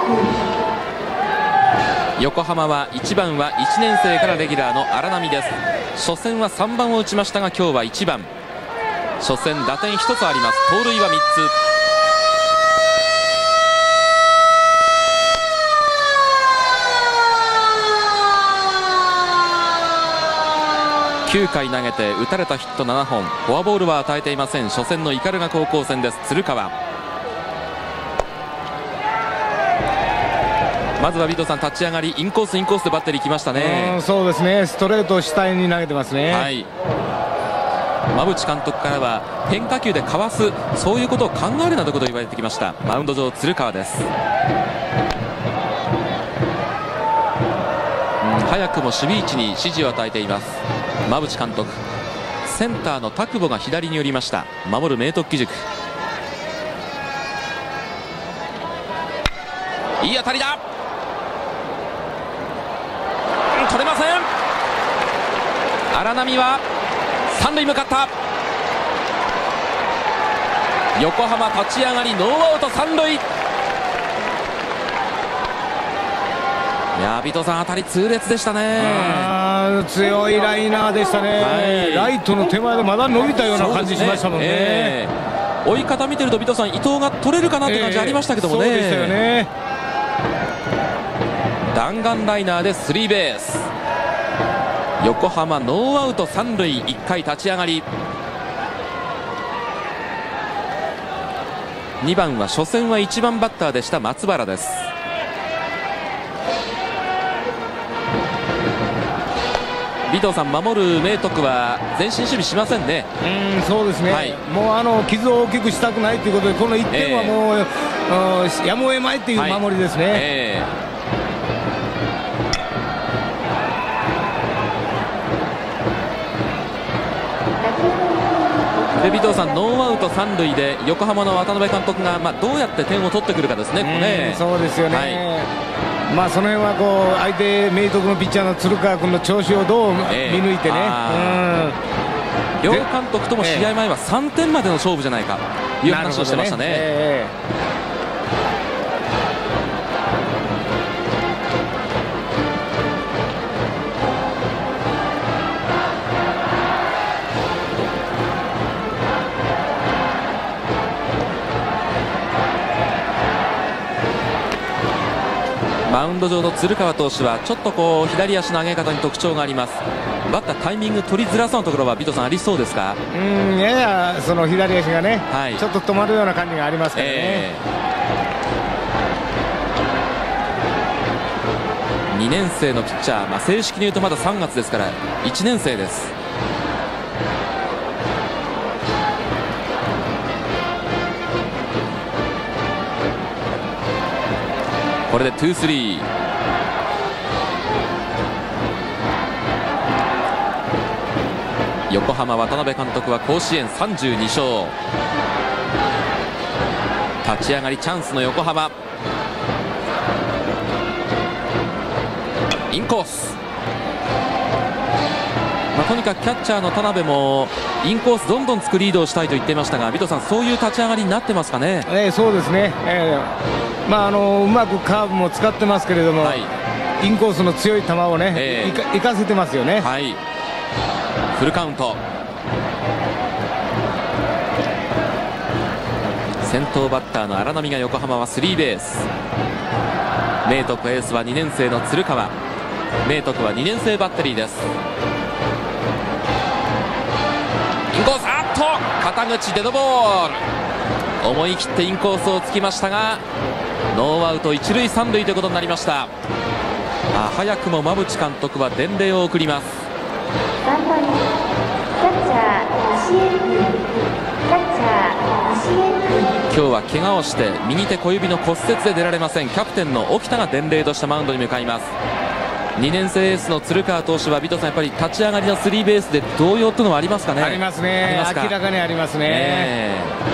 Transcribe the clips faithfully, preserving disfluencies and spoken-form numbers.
横浜はいちばんはいちねん生からレギュラーの荒波です。初戦はさんばんを打ちましたが今日はいちばん。初戦打点ひとつあります。盗塁はみっつ。きゅうかい投げて打たれたヒットななほん、フォアボールは与えていません。初戦の斑鳩高校戦です。鶴川、まずは尾藤さん、立ち上がりインコースインコースでバッテリー来ましたね。 うん、そうですね、ストレートを主体に投げてますね。 はい、馬淵監督からは変化球でかわす、そういうことを考えるなということを言われてきました。マウンド上鶴川です。うん、早くも守備位置に指示を与えています馬淵監督。センターの田久保が左に寄りました。守る明徳義塾、いい当たりだ、取れません。荒波は三塁向かった。横浜立ち上がりノーアウト三塁。いやー、尾藤さん、当たり痛烈でしたね。 あ、強いライナーでしたね、はい、ライトの手前でまだ伸びたような感じしましたもんね。えー、追い方見てると尾藤さん、伊藤が取れるかなって感じありましたけどもね。えー、そうでしたよね。弾丸ライナーでスリーベース。横浜ノーアウト三塁。いっかい立ち上がり。にばんは初戦はいちばんバッターでした松原です。尾藤さん、守る明徳は前進守備しませんね。 うん、そうですね、はい、もうあの傷を大きくしたくないということで、このいってんはもう、えー、やむを得まいという守りですね。はい、えーで尾藤さん、ノーアウト三塁で横浜の渡辺監督が、まあ、どうやって点を取ってくるかですね。ここね、そうですよね、はい、まあその辺はこう相手明徳のピッチャーの鶴川君の調子をどう見抜いてね、えー、 両監督とも試合前はさんてんまでの勝負じゃないかという話をしてましたね。えーマウンド上の鶴川投手はちょっとこう左足の上げ方に特徴があります。バッタータイミング取りづらそうなところは尾藤さん、ありそうですか？ うん、ややその左足がね、はい、ちょっと止まるような感じがありますからね。えー、にねん生のピッチャー、まあ、正式に言うとまださんがつですからいちねん生です。これでツースリー。横浜渡辺監督は甲子園さんじゅうにしょう。立ち上がりチャンスの横浜、インコース、まあ、とにかくキャッチャーの田辺もインコースどんどんつくリードをしたいと言っていましたが、尾藤さん、そういう立ち上がりになってますかね。 えー、そうですね、えーまあ、あのうまくカーブも使ってますけれども、はい、インコースの強い球をね、えー、生かせてますよね。 はい、フルカウント。先頭バッターの荒波が横浜はスリーベース。明徳エースはにねん生の鶴川。明徳はにねん生バッテリーです。インコース、あっと肩口デッドボール。思い切ってインコースをつきましたがノーアウト一塁三塁ということになりました。あ、早くも馬淵監督は伝令を送ります。今日は怪我をして右手小指の骨折で出られません。キャプテンの沖田が伝令としたマウンドに向かいます。にねん生エースの鶴川投手は尾藤さん、やっぱり立ち上がりのスリーベースで動揺というのはありますかね。 ありますね、明らかにありますね。え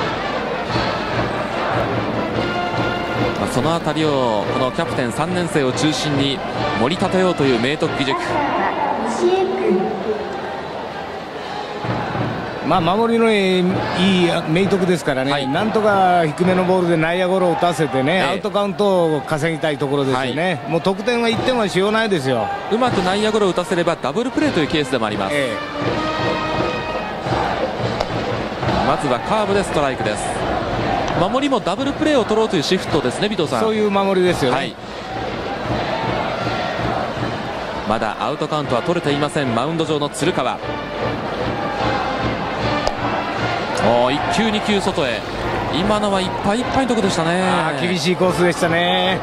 ーまあ、そのあたりをこのキャプテンさんねん生を中心に盛り立てようという明徳義塾。 まあ、守りのいい明徳ですからね、はい、なんとか低めのボールで内野ゴロを打たせてね、えー、アウトカウントを稼ぎたいところですよね、はい、もう得点はいってんはしようないですよ。 うまく内野ゴロを打たせればダブルプレーというケースでもあります、えー、まずはカーブでストライクです。守りもダブルプレーを取ろうというシフトですね、尾藤さん。 そういう守りですよね、はい、 まだアウトカウントは取れていません、マウンド上の鶴川。いっきゅうにきゅう外へ、今のはいっぱいいっぱいのところでしたね。 あ厳しいコースでしたね。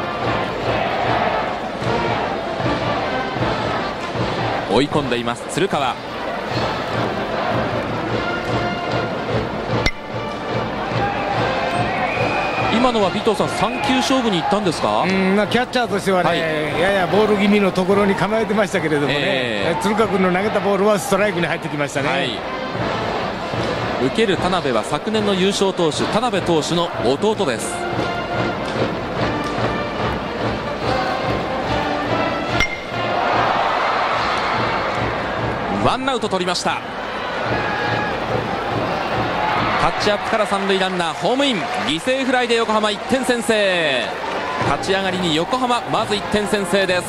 追い込んでいます鶴川。今のは尾藤さんさん球勝負にいったんですか。 うん、まあ、キャッチャーとしてはね、はい、ややボール気味のところに構えてましたけれどもね、えー、鶴川君の投げたボールはストライクに入ってきましたね、はい、 受ける田辺は昨年の優勝投手田辺投手の弟です。ワンアウト取りました。タッチアップから三塁ランナーホームイン、犠牲フライで横浜いってん先制。立ち上がりに横浜まずいってん先制です。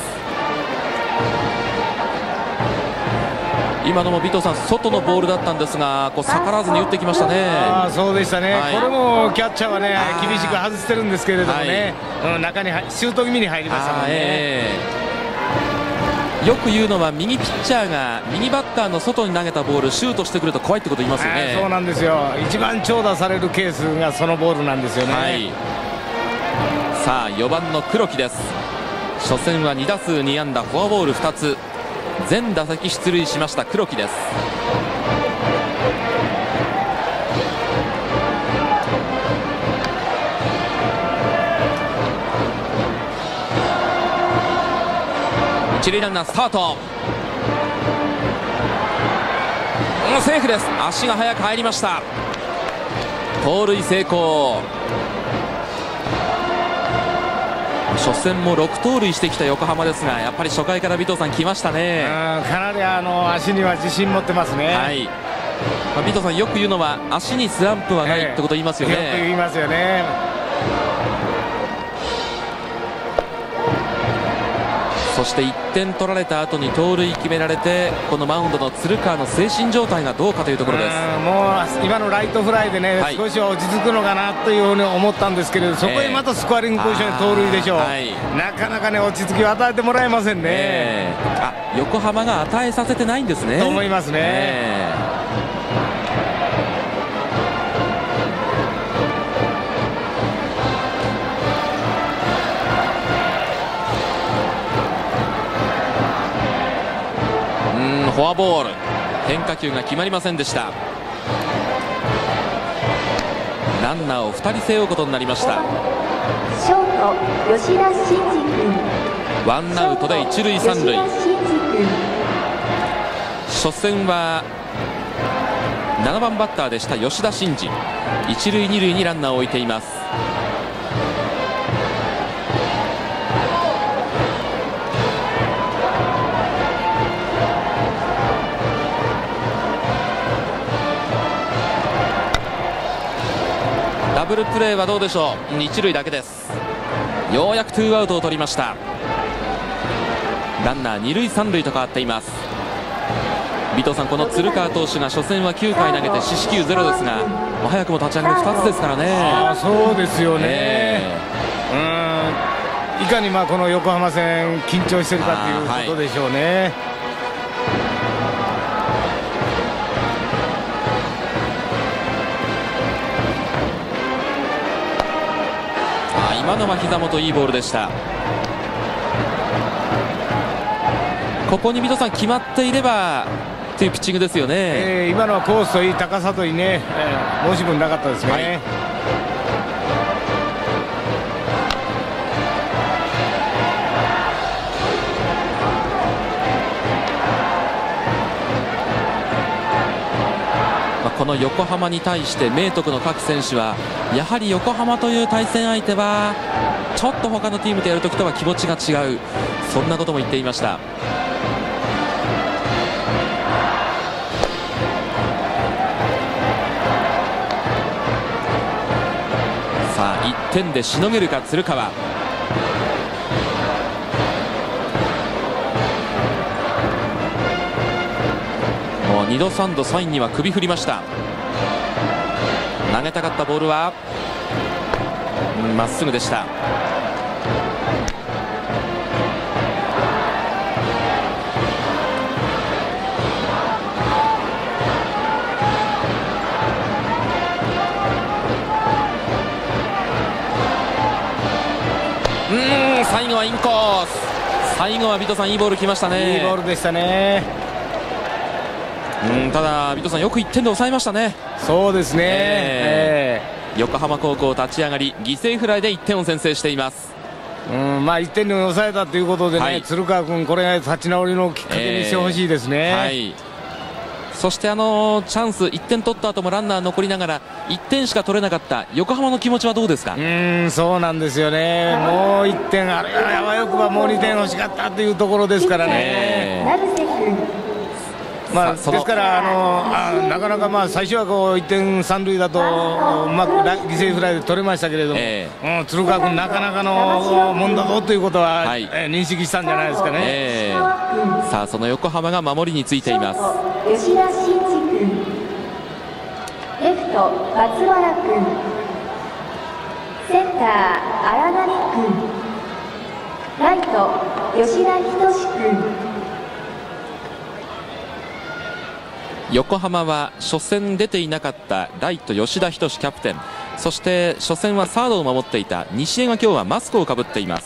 今のも尾藤さん外のボールだったんですが、こう逆らわずに打ってきましたね。あそうでしたね、はい、これもキャッチャーはね厳しく外してるんですけれどもね、はい、うん、中にシュート気味に入りましたもんね、えー、よく言うのは右ピッチャーが右バッターの外に投げたボールシュートしてくると怖いってこと言いますよね。 そうなんですよ、一番長打されるケースがそのボールなんですよね、はい、 さあよばんの黒木です。初戦はに打数に安打フォアボールふたつ、全打席出塁しました黒木です。一塁ランナースタート、セーフです。足が速く入りました。盗塁成功。初戦もろく盗塁してきた横浜ですが、やっぱり初回から尾藤さん来ましたね。 かなりあの足には自信持ってますね、 はい、まあ、尾藤さんよく言うのは足にスランプはないってこと言いますよね、 よく言いますよね。 そしていってん取られた後に盗塁決められて、このマウンドの鶴川の精神状態がどうかというところです。 もう今のライトフライでね、はい、少しは落ち着くのかなというふうに思ったんですけれど、そこへまたスコアリングポジションに盗塁でしょう、はい、なかなかね落ち着きを与えてもらえませんね、えー、あ横浜が与えさせてないんですね。 と思いますね、えーフォアボール、変化球が決まりませんでした。ランナーをふたり背負うことになりました。 ショート吉田真司君、 ワンアウトで一塁三塁。初戦はななばんバッターでした吉田真司、一塁二塁にランナーを置いています。ダブルプレーはどうでしょう。一塁だけです。ようやくツーアウトを取りました。ランナー二塁三塁と変わっています。尾藤さん、この鶴川投手が初戦はきゅうかい投げて四死球ゼロですが、早くも立ち上がりふたつですからね。 あそうですよね、えー、うん、いかにまあこの横浜戦緊張しているかということでしょうね、はい。 今のは膝元いいボールでした。ここに水戸さん決まっていればというピッチングですよね、 えー、今のはコースといい高さといいね、えー、申し分なかったですね、はい。 この横浜に対して明徳の各選手はやはり横浜という対戦相手はちょっと他のチームとやるときとは気持ちが違う、そんなことも言っていました。 さあいってんでしのげるか鶴川。もうにどさんどサインには首振りました。投げたかったボールはまっすぐでした。うん、最後はインコース。最後はビトさんいいボール来ましたね。 いいボールでしたね。 うん、ただビトさんよくいってんで抑えましたね。 そうですね、えーえー、横浜高校立ち上がり犠牲フライでいってんを先制しています。 うん、まあいってんに抑えたということでね、はい、鶴川君これが立ち直りのきっかけにしてほしいですね、 えーはい、そしてあのチャンスいってん取った後もランナー残りながらいってんしか取れなかった横浜の気持ちはどうですか。 うん、そうなんですよね。もういってん、あれはあわよくばもうにてん欲しかったというところですからね、えーまあ、ですからあのあなかなかまあ最初はこういってん三塁だとうまく犠牲フライで取れましたけれども、えーうん、鶴川君なかなかのもんだぞということは、はいえー、認識したんじゃないですかね、 えー、さあその横浜が守りについています。 吉田真司君、レフト松原君、センター荒波君、ライト吉田仁君。 横浜は初戦出ていなかったライト吉田仁キャプテン、そして初戦はサードを守っていた西江が今日はマスクをかぶっています。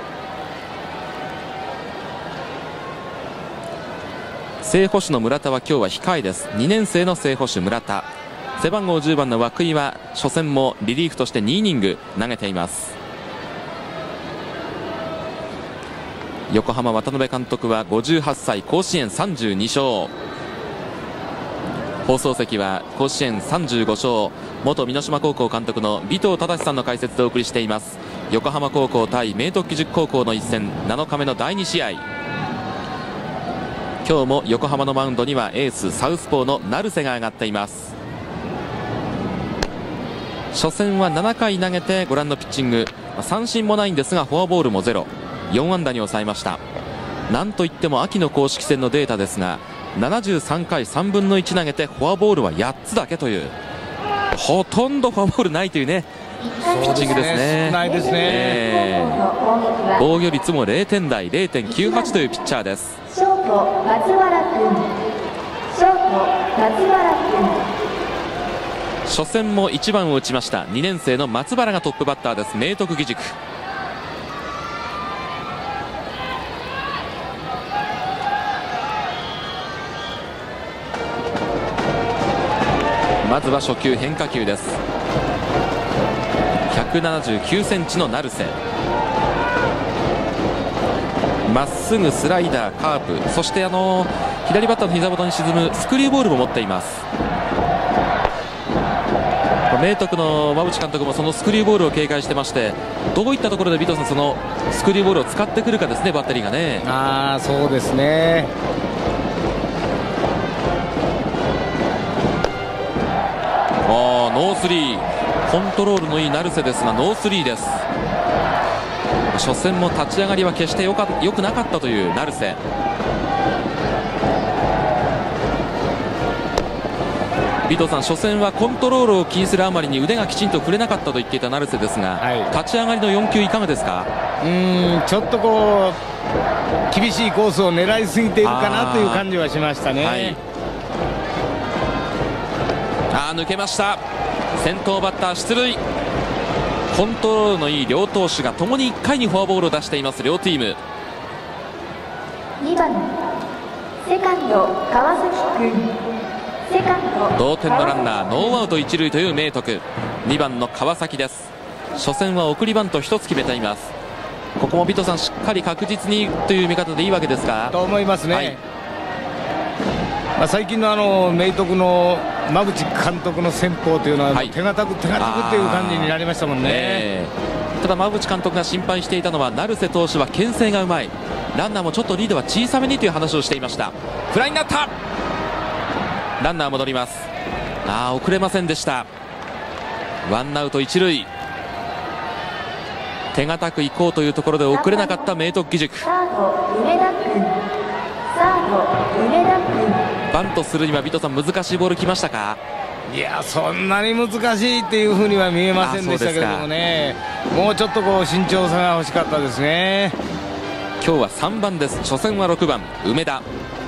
正捕手の村田は今日は控えです。にねん生の正捕手村田、背番号じゅうばんの涌井は初戦もリリーフとしてにイニング投げています。横浜渡辺監督はごじゅうはっさい、甲子園さんじゅうにしょう。放送席は甲子園さんじゅうごしょう、元美濃島高校監督の尾藤忠さんの解説でお送りしています。横浜高校対明徳義塾高校の一戦、なのかめのだいにしあい。今日も横浜のマウンドにはエースサウスポーの成瀬が上がっています。初戦はななかい投げてご覧のピッチング、三振もないんですがフォアボールもゼロ、よんあんだに抑えました。なんといっても秋の公式戦のデータですがななじゅうさんかいさんぶんのいち投げてフォアボールはやっつだけという、ほとんどフォアボールないというねピッチングですね。 ないですね、 えー、防御率もれいてんだい れいてんきゅうはち というピッチャーです。 ショート松原君、ショート松原君。 初戦もいちばんを打ちましたにねん生の松原がトップバッターです。明徳義塾。まずは初球変化球です。ひゃくななじゅうきゅうセンチの成瀬、まっすぐスライダーカープ、そしてあの左バッターの膝元に沈むスクリューボールも持っています。明徳の馬淵監督もそのスクリューボールを警戒してまして、どういったところで尾藤さんそのスクリューボールを使ってくるかですね、バッテリーがね。 あーそうですね。 あーノースリー、コントロールのいい成瀬ですがノースリーです。初戦も立ち上がりは決してよか良くなかったという成瀬。尾藤さん、初戦はコントロールを気にするあまりに腕がきちんと振れなかったと言っていた成瀬ですが、はい、立ち上がりのよんきゅういかがですか。 うーんちょっとこう厳しいコースを狙いすぎているかなという感じはしましたね。はい、 あー抜けました。先頭バッター出塁。コントロールのいい両投手がともにいっかいにフォアボールを出しています両チーム。 にばんセカンド川崎君、セカンド同点のランナーノーアウト一塁という明徳。にばんの川崎です。初戦は送りバントひとつ決めています。ここも尾藤さんしっかり確実にという見方でいいわけですか。 と思いますね。はい、まあ最近のあの明徳の馬淵監督の戦法というのは、はい、手堅く手堅くという感じになりましたもんね。えー、ただ馬淵監督が心配していたのは成瀬投手は牽制がうまい、ランナーもちょっとリードは小さめにという話をしていました。フライになった。ランナー戻ります。あー遅れませんでした。ワンアウト一塁。 手堅くいこうというところで遅れなかった明徳義塾。 サード梅田君、サード梅田君。 バントするにはビトさん、難しいボールきましたか？ いや、そんなに難しいっていうふうには見えませんでしたけれどもね、もうちょっとこう慎重さが欲しかったですね。 今日はさんばんです。初戦はろくばん梅田。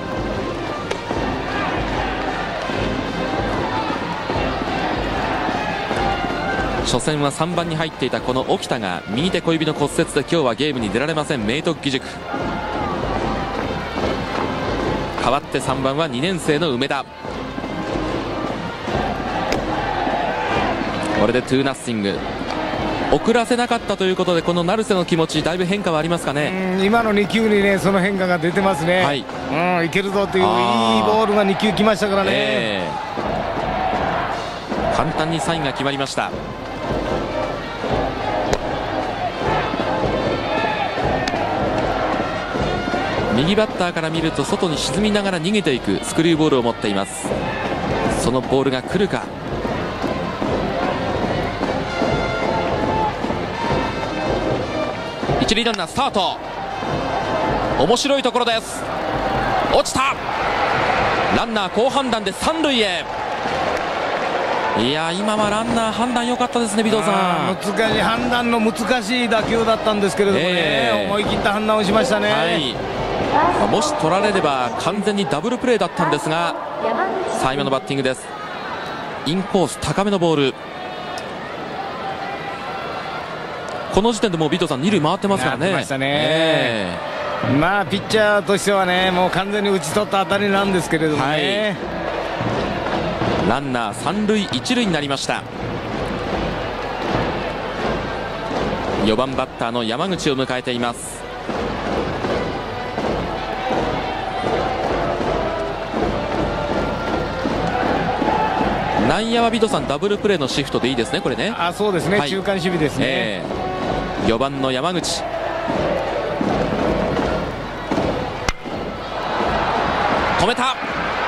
初戦はさんばんに入っていたこの沖田が右手小指の骨折で今日はゲームに出られません。明徳義塾。代わってさんばんはにねん生の梅田。これでツーナッシング。遅らせなかったということで、この成瀬の気持ちだいぶ変化はありますかね。 今のにきゅうにね、その変化が出てますね。 はい、 うん、いけるぞといういいボールがにきゅうきましたからね、 えー、簡単にサインが決まりました。右バッターから見ると外に沈みながら逃げていくスクリューボールを持っています。そのボールが来るか。一塁ランナースタート。面白いところです。落ちた。ランナー好判断で三塁へ。いや、今はランナー判断良かったですね、尾藤さん。 難しい判断の難しい打球だったんですけれどもね、えー、思い切った判断をしましたね。はい、 もし取られれば完全にダブルプレーだったんですが、さあ今のバッティングです。インコース高めのボール。この時点でもう尾藤さん二塁回ってますからね。 ましたね、えー、まあピッチャーとしてはね、もう完全に打ち取った当たりなんですけれどもね、 はい、ランナー三塁一塁になりました。よばんバッターの山口を迎えています。内野は尾藤さんダブルプレーのシフトでいいですね、これね。 あ、そうですね、はい、中間守備ですね、えー、よばんの山口。止めた。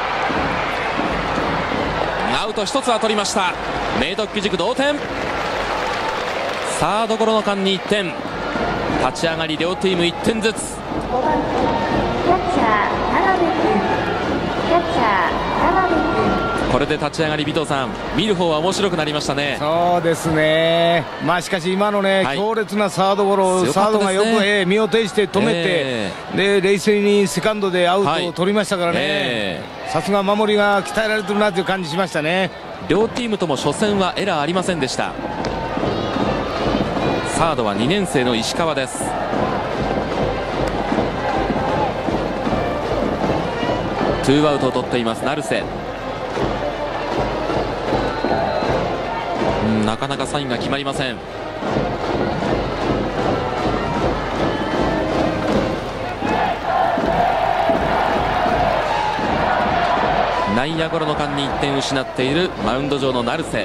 アウト一つは取りました。明徳義塾同点。サードゴロの間にいってん。立ち上がり両チームいってんずつ。 ごばんキャッチャー田辺君、キャッチャー田辺君。 これで立ち上がり尾藤さん、見る方は面白くなりましたね。 そうですね、まあしかし今のね、はい、強烈なサードゴロ、ね、サードがよく、えー、身を挺して止めて、えー、で冷静にセカンドでアウトを取りましたからね、さすが守りが鍛えられてるなという感じしましたね。 両チームとも初戦はエラーありませんでした。サードはにねん生の石川です。ツーアウトを取っています成瀬。なかなかサインが決まりません。内野ゴロの間にいってん失っているマウンド上の成瀬。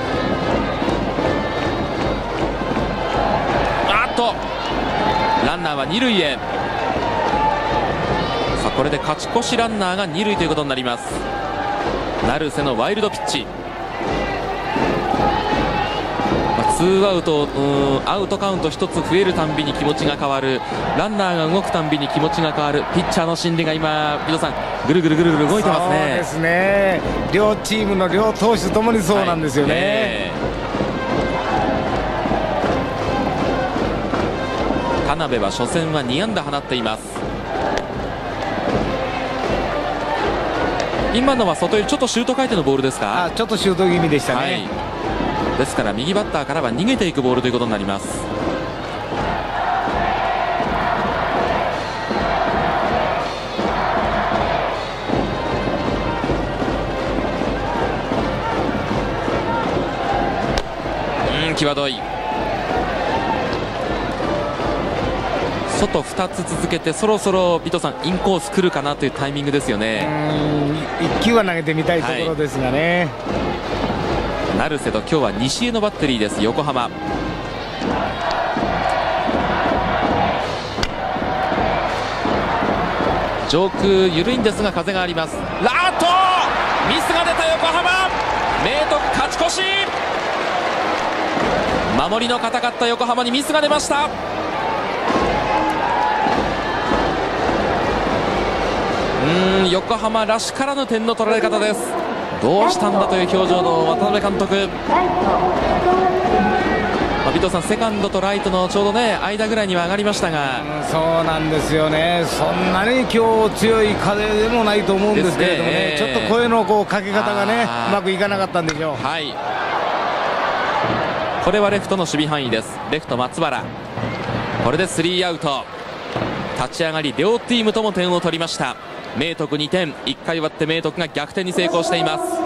あっとランナーは二塁へ。さあこれで勝ち越しランナーが二塁ということになります。成瀬のワイルドピッチ。ツーアウト、うんアウトカウントひとつ増えるたんびに気持ちが変わる、ランナーが動くたんびに気持ちが変わる、ピッチャーの心理が今、尾藤さん、ぐるぐるぐるぐる動いてますね。 そうですね、両チームの両投手ともにそうなんですよね。はいね、 田辺は初戦はに安打放っています。今のは外寄り、ちょっとシュート回転のボールですか。 あ、ちょっとシュート気味でしたね。はい、 ですから右バッターからは逃げていくボールということになります。うん際どい。外ふたつ続けて、そろそろ尾藤さんインコース来るかなというタイミングですよね。 うんいっきゅうは投げてみたいところですがね。 はい、成瀬と今日は西へのバッテリーです。横浜。上空緩いんですが風があります。ラートミスが出た横浜。明徳勝ち越し。 守りの堅かった横浜にミスが出ました。うーん、横浜らしからぬ点の取られ方です。どうしたんだという表情の渡辺監督。まあ、尾藤さん、セカンドとライトのちょうどね間ぐらいには上がりましたが、 うん、そうなんですよね。そんなに今日強い風でもないと思うんですけれどもね、ね、ちょっと声のこうかけ方がねうまくいかなかったんでしょう。 はい、これはレフトの守備範囲です。レフト松原、これでスリーアウト。立ち上がり両チームとも点を取りました。明徳にてん、いっかい終わって明徳が逆転に成功しています。